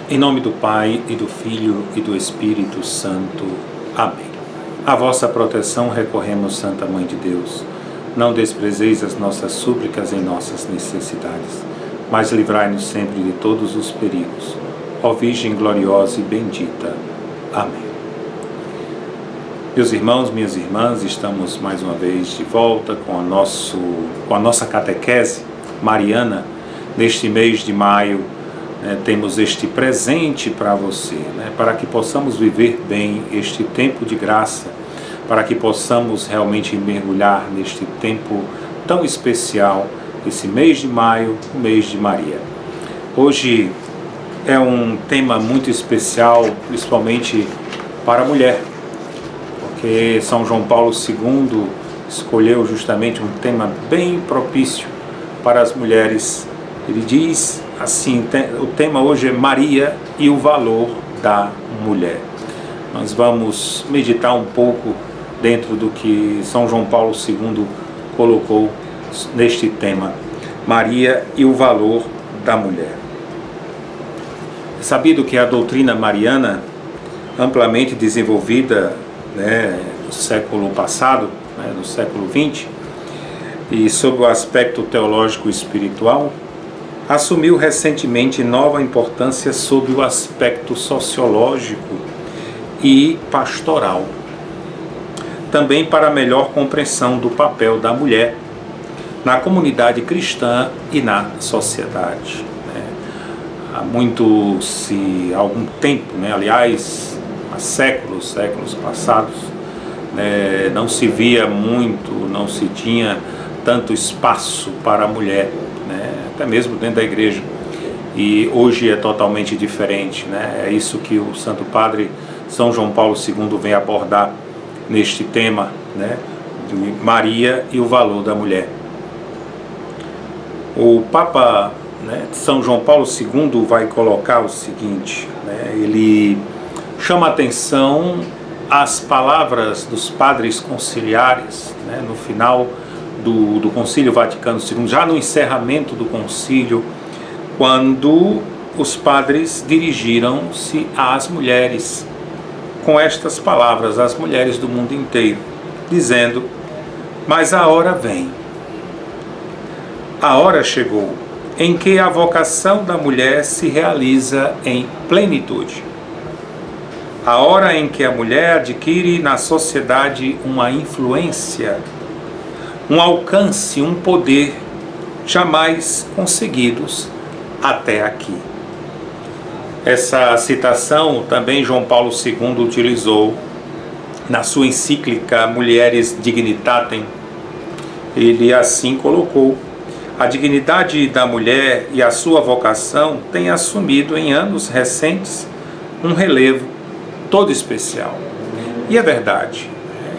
Em nome do Pai, e do Filho, e do Espírito Santo. Amém. A vossa proteção recorremos, Santa Mãe de Deus. Não desprezeis as nossas súplicas em nossas necessidades, mas livrai-nos sempre de todos os perigos. Ó Virgem gloriosa e bendita. Amém. Meus irmãos, minhas irmãs, estamos mais uma vez de volta com a nossa catequese mariana. Neste mês de maio, temos este presente para você, para que possamos viver bem este tempo de graça, para que possamos realmente mergulhar neste tempo tão especial, esse mês de maio, o mês de Maria. Hoje é um tema muito especial, principalmente para a mulher, porque São João Paulo II escolheu justamente um tema bem propício para as mulheres. Ele diz assim, o tema hoje é Maria e o valor da mulher. Nós vamos meditar um pouco dentro do que São João Paulo II colocou neste tema, Maria e o valor da mulher. É sabido que a doutrina mariana, amplamente desenvolvida no século passado, no século XX, e sob o aspecto teológico e espiritual, assumiu recentemente nova importância sob o aspecto sociológico e pastoral, também para a melhor compreensão do papel da mulher na comunidade cristã e na sociedade. Há algum tempo, aliás, há séculos passados, não se via muito, não se tinha tanto espaço para a mulher, até mesmo dentro da igreja, e hoje é totalmente diferente, É isso que o Santo Padre São João Paulo II vem abordar neste tema, de Maria e o valor da mulher. O Papa, São João Paulo II vai colocar o seguinte, ele chama a atenção às palavras dos padres conciliares, no final do Concílio Vaticano II, já no encerramento do concílio, quando os padres dirigiram-se às mulheres com estas palavras, às mulheres do mundo inteiro, dizendo: mas a hora vem, a hora chegou, em que a vocação da mulher se realiza em plenitude. A hora em que a mulher adquire na sociedade uma influência, um alcance, um poder jamais conseguidos até aqui. Essa citação também João Paulo II utilizou na sua encíclica Mulieris Dignitatem. Ele assim colocou: a dignidade da mulher e a sua vocação têm assumido em anos recentes um relevo todo especial. E é verdade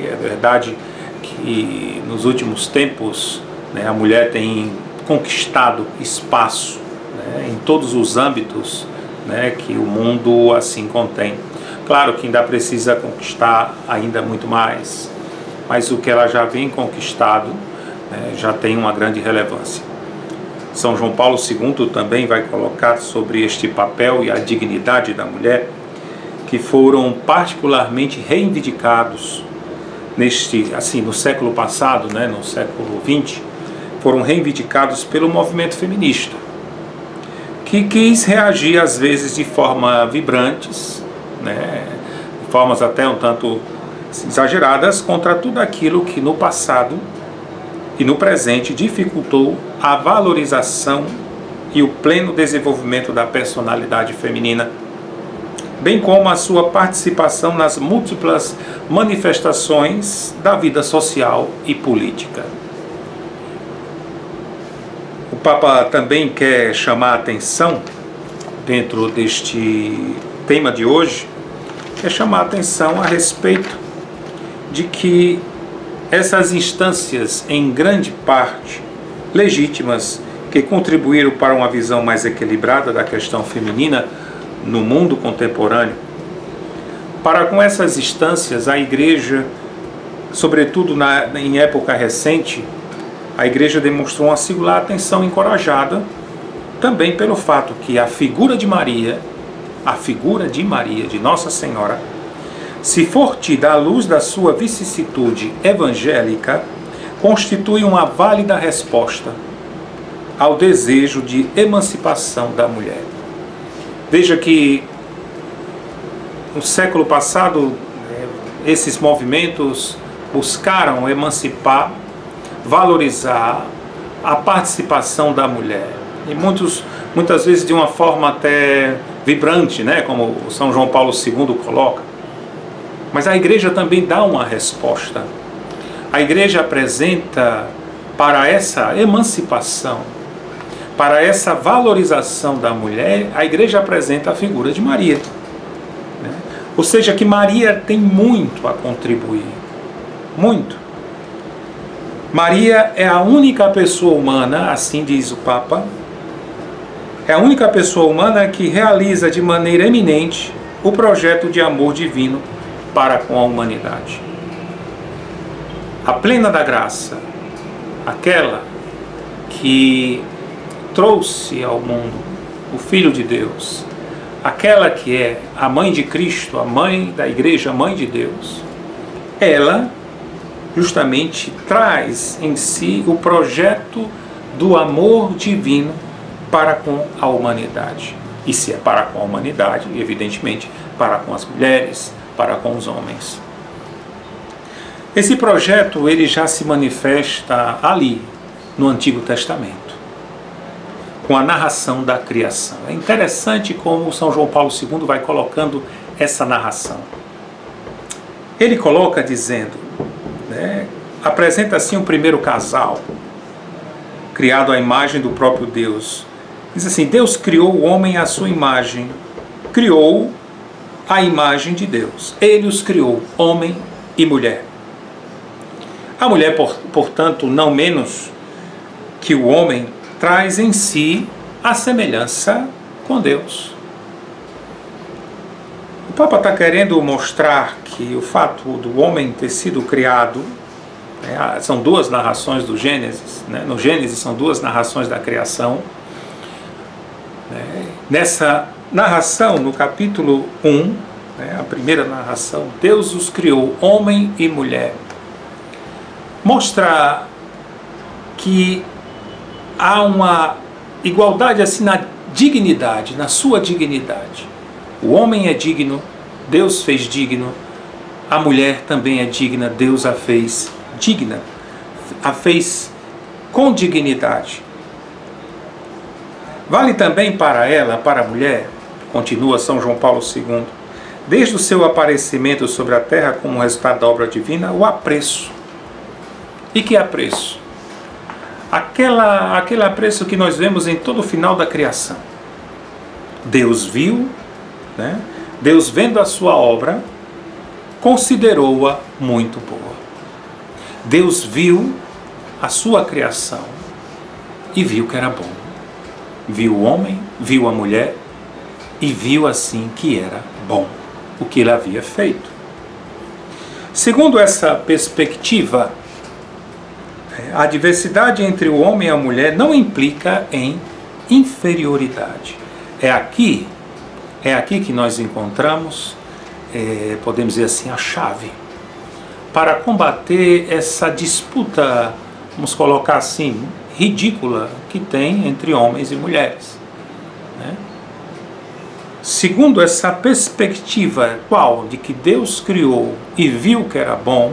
que nos últimos tempos a mulher tem conquistado espaço em todos os âmbitos que o mundo assim contém. Claro que ainda precisa conquistar ainda muito mais, mas o que ela já vem conquistado já tem uma grande relevância. São João Paulo II também vai colocar sobre este papel e a dignidade da mulher, que foram particularmente reivindicados no século passado, no século XX, foram reivindicados pelo movimento feminista, que quis reagir às vezes de forma vibrantes, de formas até um tanto exageradas, contra tudo aquilo que no passado e no presente dificultou a valorização e o pleno desenvolvimento da personalidade feminina, bem como a sua participação nas múltiplas manifestações da vida social e política. O Papa também quer chamar a atenção, dentro deste tema de hoje, quer chamar a atenção a respeito de que essas instâncias, em grande parte legítimas, que contribuíram para uma visão mais equilibrada da questão feminina no mundo contemporâneo, para com essas instâncias a Igreja, sobretudo em época recente, a Igreja demonstrou uma singular atenção encorajada também pelo fato que a figura de Maria a figura de Maria, de Nossa Senhora, se for tida à luz da sua vicissitude evangélica, constitui uma válida resposta ao desejo de emancipação da mulher. Veja que no século passado, esses movimentos buscaram emancipar, valorizar a participação da mulher. E muitas vezes de uma forma até vibrante, né? Como o São João Paulo II coloca. Mas a igreja também dá uma resposta. A igreja apresenta para essa emancipação, para essa valorização da mulher, a igreja apresenta a figura de Maria. Ou seja, que Maria tem muito a contribuir. Muito. Maria é a única pessoa humana, assim diz o Papa, é a única pessoa humana que realiza de maneira eminente o projeto de amor divino para com a humanidade. A plena da graça, aquela que trouxe ao mundo o Filho de Deus, aquela que é a mãe de Cristo, a mãe da igreja, a mãe de Deus, ela justamente traz em si o projeto do amor divino para com a humanidade. E se é para com a humanidade, evidentemente, para com as mulheres, para com os homens. Esse projeto ele já se manifesta ali, no Antigo Testamento, com a narração da criação. É interessante como São João Paulo II vai colocando essa narração. Ele coloca dizendo, apresenta assim um primeiro casal, criado à imagem do próprio Deus. Diz assim, Deus criou o homem à sua imagem, criou a imagem de Deus. Ele os criou, homem e mulher. A mulher, portanto, não menos que o homem, traz em si a semelhança com Deus. O Papa está querendo mostrar que o fato do homem ter sido criado, são duas narrações do Gênesis, no Gênesis são duas narrações da criação. Nessa narração, no capítulo 1, a primeira narração, Deus os criou, homem e mulher. Mostra que há uma igualdade assim na dignidade, na sua dignidade. O homem é digno, Deus fez digno. A mulher também é digna, Deus a fez digna. A fez com dignidade. Vale também para ela, para a mulher, continua São João Paulo II, desde o seu aparecimento sobre a terra como resultado da obra divina, o apreço. E que apreço? Aquele apreço que nós vemos em todo o final da criação. Deus viu, Deus vendo a sua obra, considerou-a muito boa. Deus viu a sua criação e viu que era bom. Viu o homem, viu a mulher e viu assim que era bom o que ele havia feito. Segundo essa perspectiva, a diversidade entre o homem e a mulher não implica em inferioridade. É aqui que nós encontramos, podemos dizer assim, a chave para combater essa disputa, vamos colocar assim, ridícula que tem entre homens e mulheres. Segundo essa perspectiva, qual? De que Deus criou e viu que era bom,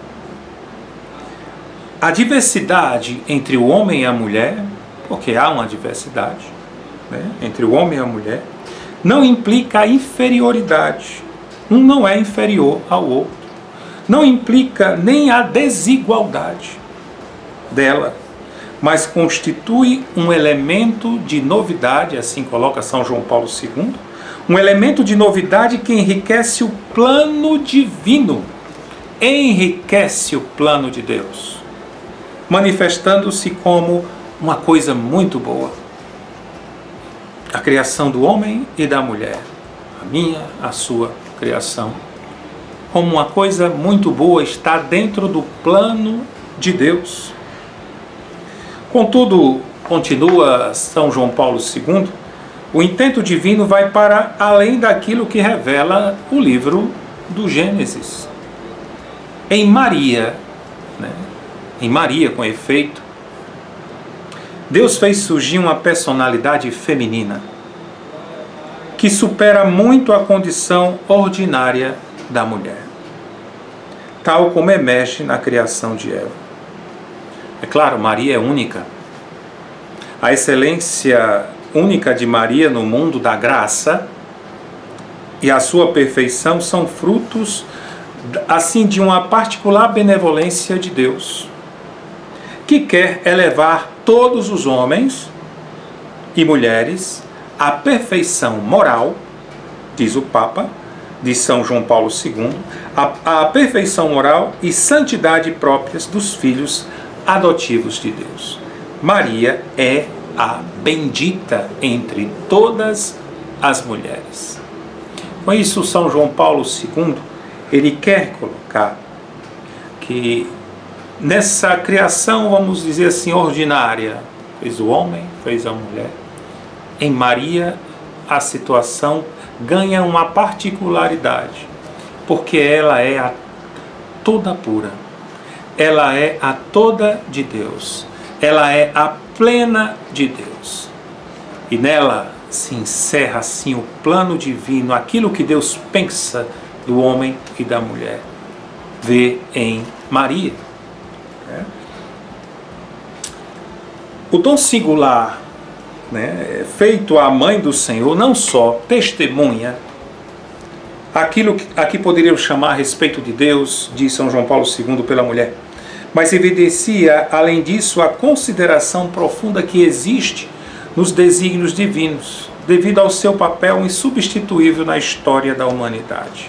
a diversidade entre o homem e a mulher, porque há uma diversidade entre o homem e a mulher, não implica inferioridade. Um não é inferior ao outro. Não implica nem a desigualdade dela, mas constitui um elemento de novidade, assim coloca São João Paulo II, um elemento de novidade que enriquece o plano divino, enriquece o plano de Deus, manifestando-se como uma coisa muito boa. A criação do homem e da mulher, a minha, a sua criação, como uma coisa muito boa, está dentro do plano de Deus. Contudo, continua São João Paulo II, O intento divino vai para além daquilo que revela o livro do Gênesis. Em Maria, né? Em Maria, com efeito, Deus fez surgir uma personalidade feminina que supera muito a condição ordinária da mulher, tal como emerge na criação de Eva. É claro, Maria é única. A excelência única de Maria no mundo da graça e a sua perfeição são frutos, assim, de uma particular benevolência de Deus, que quer elevar todos os homens e mulheres à perfeição moral, diz o Papa, de São João Paulo II, a perfeição moral e santidade próprias dos filhos adotivos de Deus. Maria é a bendita entre todas as mulheres. Com isso, São João Paulo II, ele quer colocar que nessa criação, vamos dizer assim, ordinária, fez o homem, fez a mulher, em Maria a situação ganha uma particularidade, porque ela é a toda pura, ela é a toda de Deus, ela é a plena de Deus. E nela se encerra assim o plano divino, aquilo que Deus pensa do homem e da mulher, vê em Maria. O dom singular, né, feito à mãe do Senhor, não só testemunha aquilo que aqui poderíamos chamar a respeito de Deus, diz São João Paulo II, pela mulher, mas evidencia, além disso, a consideração profunda que existe nos desígnios divinos, devido ao seu papel insubstituível na história da humanidade.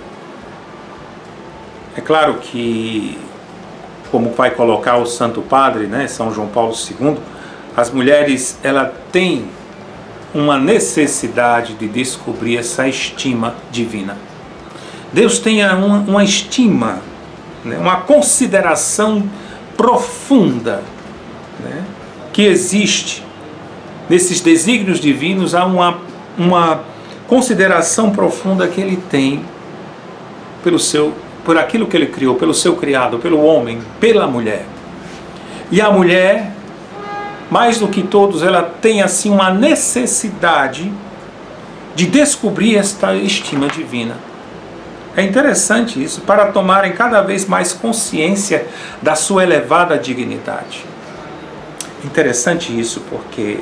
É claro que, como vai colocar o Santo Padre, né, São João Paulo II, as mulheres, ela têm uma necessidade de descobrir essa estima divina. Deus tem uma estima, né, uma consideração profunda, né, que existe nesses desígnios divinos. Há uma consideração profunda que ele tem por aquilo que ele criou, pelo seu criado, pelo homem, pela mulher. E a mulher, mais do que todos, ela tem assim uma necessidade de descobrir esta estima divina. É interessante isso, para tomarem cada vez mais consciência da sua elevada dignidade. Interessante isso porque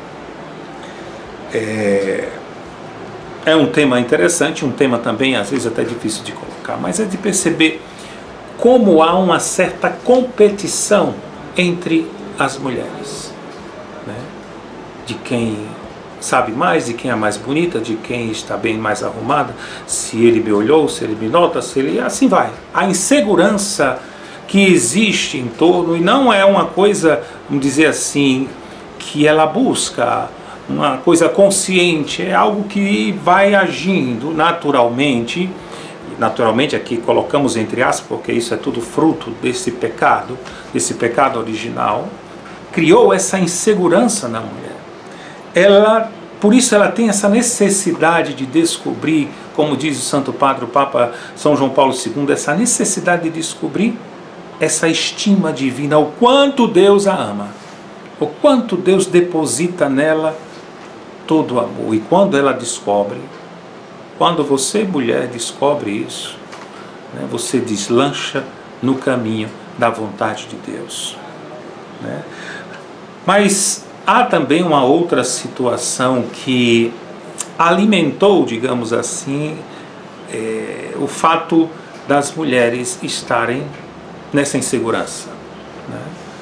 é um tema interessante, um tema também às vezes até difícil de colocar, mas é de perceber como há uma certa competição entre as mulheres, né? De quem sabe mais, de quem é mais bonita, de quem está bem mais arrumada, se ele me olhou, se ele me nota, se ele... assim vai. A insegurança que existe em torno, e não é uma coisa, vamos dizer assim, que ela busca uma coisa consciente, é algo que vai agindo naturalmente. Naturalmente aqui colocamos entre aspas, porque isso é tudo fruto desse pecado original, criou essa insegurança na mulher. Por isso ela tem essa necessidade de descobrir, como diz o Santo Padre, o Papa São João Paulo II, essa necessidade de descobrir essa estima divina, o quanto Deus a ama, o quanto Deus deposita nela todo o amor. E quando ela descobre, quando você, mulher, descobre isso, né, você deslancha no caminho da vontade de Deus, né? Mas há também uma outra situação que alimentou, digamos assim, o fato das mulheres estarem nessa insegurança, né?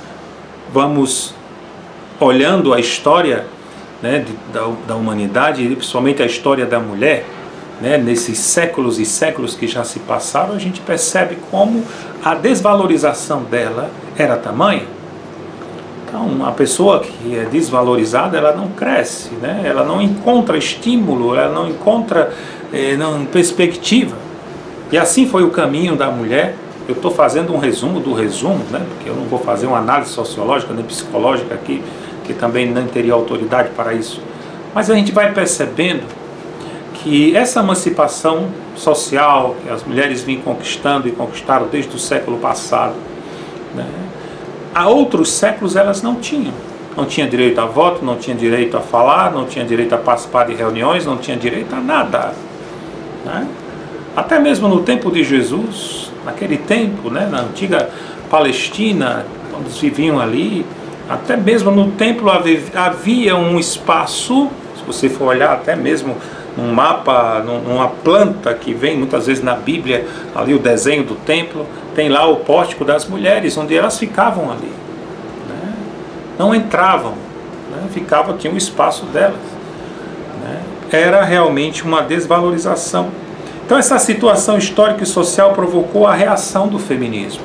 Vamos olhando a história, né, da humanidade, e principalmente a história da mulher, né, nesses séculos e séculos que já se passaram, a gente percebe como a desvalorização dela era tamanha. Então, a pessoa que é desvalorizada, ela não cresce, né? Ela não encontra estímulo, ela não encontra perspectiva. E assim foi o caminho da mulher. Eu estou fazendo um resumo do resumo, né? Porque eu não vou fazer uma análise sociológica nem psicológica aqui, que também não teria autoridade para isso. Mas a gente vai percebendo que essa emancipação social que as mulheres vêm conquistando e conquistaram desde o século passado, né, há outros séculos elas não tinham. Não tinha direito a voto, não tinha direito a falar, não tinha direito a participar de reuniões, não tinha direito a nada, né? Até mesmo no tempo de Jesus, naquele tempo, né, na antiga Palestina, quando eles viviam ali, até mesmo no templo havia um espaço, se você for olhar até mesmo num mapa, numa planta que vem muitas vezes na Bíblia, ali o desenho do templo, tem lá o pórtico das mulheres, onde elas ficavam ali, né? Não entravam, né? Tinha um espaço delas, né? Era realmente uma desvalorização. Então essa situação histórica e social provocou a reação do feminismo,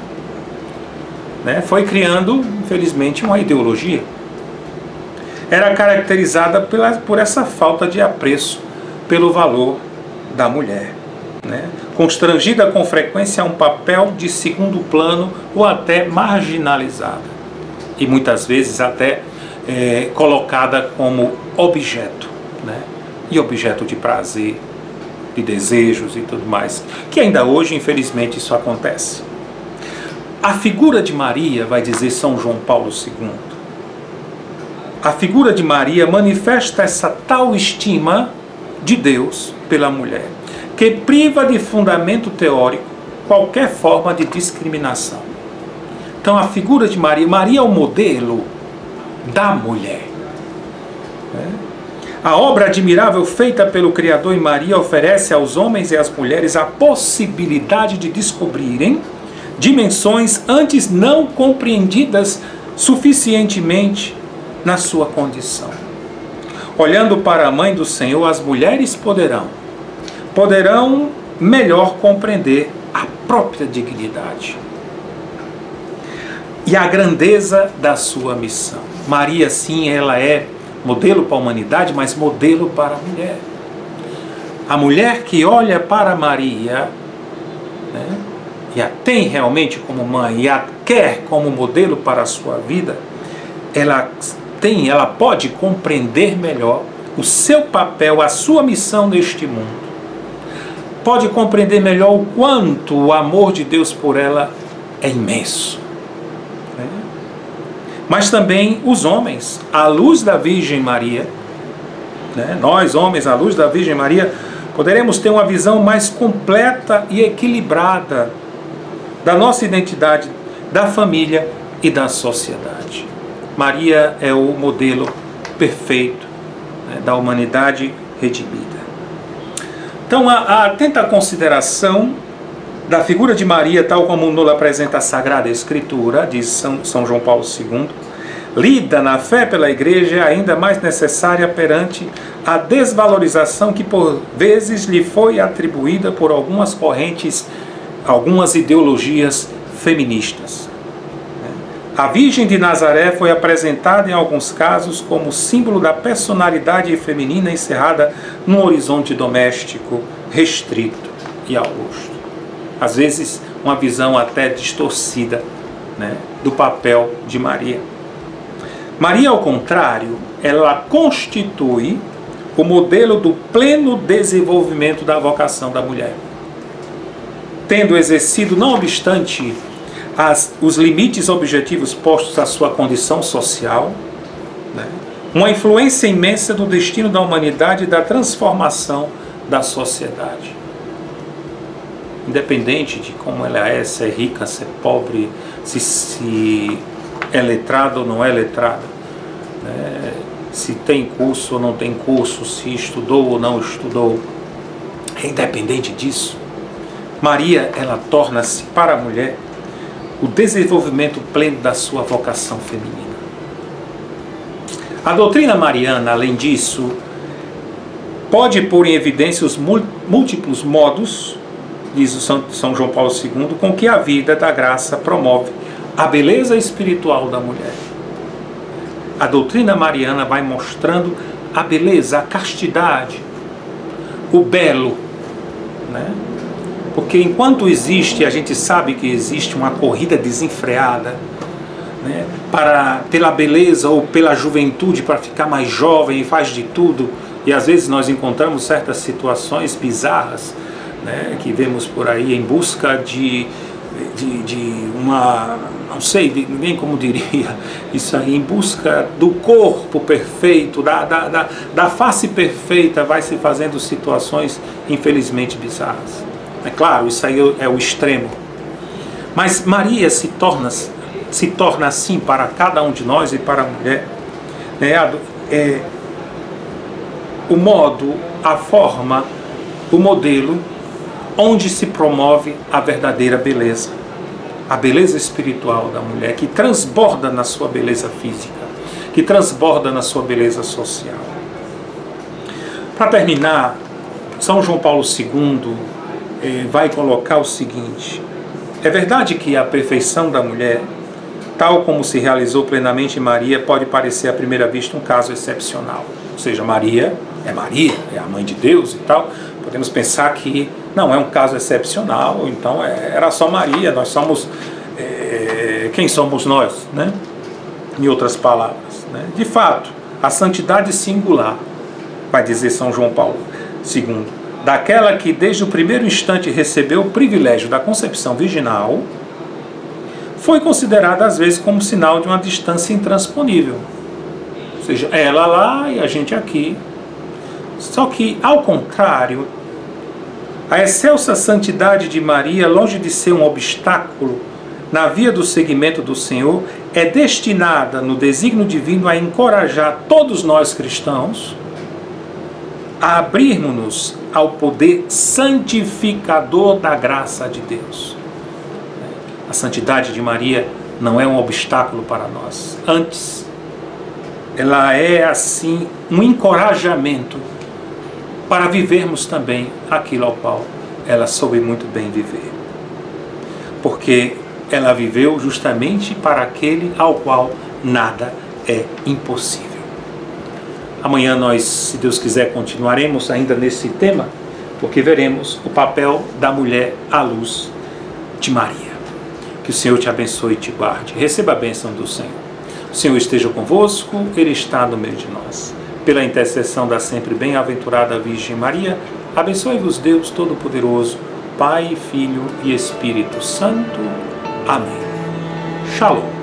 né? Foi criando, infelizmente, uma ideologia. Era caracterizada por essa falta de apreço pelo valor da mulher, né? Constrangida com frequência a um papel de segundo plano ou até marginalizada, e muitas vezes até colocada como objeto, né? E objeto de prazer, de desejos e tudo mais, que ainda hoje, infelizmente, isso acontece. A figura de Maria, vai dizer São João Paulo II, a figura de Maria manifesta essa tal estima de Deus pela mulher, que priva de fundamento teórico qualquer forma de discriminação. Então a figura de Maria, Maria é o modelo da mulher, né? A obra admirável feita pelo Criador em Maria oferece aos homens e às mulheres a possibilidade de descobrirem dimensões antes não compreendidas suficientemente na sua condição. Olhando para a mãe do Senhor, as mulheres poderão melhor compreender a própria dignidade e a grandeza da sua missão. Maria, sim, ela é modelo para a humanidade, mas modelo para a mulher. A mulher que olha para Maria, né, e a tem realmente como mãe, e a quer como modelo para a sua vida, ela pode compreender melhor o seu papel, a sua missão neste mundo. Pode compreender melhor o quanto o amor de Deus por ela é imenso. Mas também os homens, à luz da Virgem Maria, né? Nós, homens, à luz da Virgem Maria, poderemos ter uma visão mais completa e equilibrada da nossa identidade, da família e da sociedade. Maria é o modelo perfeito, né, da humanidade redimida. Então, a atenta consideração da figura de Maria, tal como nos apresenta a Sagrada Escritura, diz São João Paulo II, lida na fé pela Igreja, é ainda mais necessária perante a desvalorização que por vezes lhe foi atribuída por algumas correntes, algumas ideologias feministas. A Virgem de Nazaré foi apresentada em alguns casos como símbolo da personalidade feminina encerrada num horizonte doméstico restrito e augusto. Às vezes, uma visão até distorcida, né, do papel de Maria. Maria, ao contrário, ela constitui o modelo do pleno desenvolvimento da vocação da mulher. Tendo exercido, não obstante os limites objetivos postos à sua condição social, né, uma influência imensa do destino da humanidade e da transformação da sociedade. Independente de como ela é, se é rica, se é pobre, se é letrada ou não é letrada, né? Se tem curso ou não tem curso, se estudou ou não estudou, independente disso, Maria, ela torna-se para a mulher o desenvolvimento pleno da sua vocação feminina. A doutrina mariana, além disso, pode pôr em evidência os múltiplos modos, diz o São João Paulo II, com que a vida da graça promove a beleza espiritual da mulher. A doutrina mariana vai mostrando a beleza, a castidade, o belo, né? Porque enquanto existe, a gente sabe que existe uma corrida desenfreada, né, pela beleza ou pela juventude, para ficar mais jovem e faz de tudo, E às vezes nós encontramos certas situações bizarras, né, que vemos por aí em busca de uma, não sei nem como diria isso aí, em busca do corpo perfeito, da face perfeita, vai se fazendo situações infelizmente bizarras. É claro, isso aí é o extremo. Mas Maria se torna assim para cada um de nós e para a mulher, né? O modo, a forma, o modelo onde se promove a verdadeira beleza. A beleza espiritual da mulher, que transborda na sua beleza física, que transborda na sua beleza social. Para terminar, São João Paulo II vai colocar o seguinte: é verdade que a perfeição da mulher, tal como se realizou plenamente em Maria, pode parecer à primeira vista um caso excepcional. Ou seja, Maria, é a mãe de Deus e tal. Podemos pensar que não é um caso excepcional, então era só Maria, nós somos... quem somos nós, né? Em outras palavras, né? De fato, a santidade singular, vai dizer São João Paulo II, daquela que desde o primeiro instante recebeu o privilégio da concepção virginal, foi considerada às vezes como sinal de uma distância intransponível. Ou seja, ela lá e a gente aqui. Só que, ao contrário, a excelsa santidade de Maria, longe de ser um obstáculo na via do seguimento do Senhor, é destinada no desígnio divino a encorajar todos nós cristãos a abrirmos-nos ao poder santificador da graça de Deus. A santidade de Maria não é um obstáculo para nós. Antes, ela é assim um encorajamento para vivermos também aquilo ao qual ela soube muito bem viver. Porque ela viveu justamente para aquele ao qual nada é impossível. Amanhã nós, se Deus quiser, continuaremos ainda nesse tema, porque veremos o papel da mulher à luz de Maria. Que o Senhor te abençoe e te guarde. Receba a bênção do Senhor. O Senhor esteja convosco, Ele está no meio de nós. Pela intercessão da sempre bem-aventurada Virgem Maria, abençoe-vos Deus Todo-Poderoso, Pai, Filho e Espírito Santo. Amém. Shalom.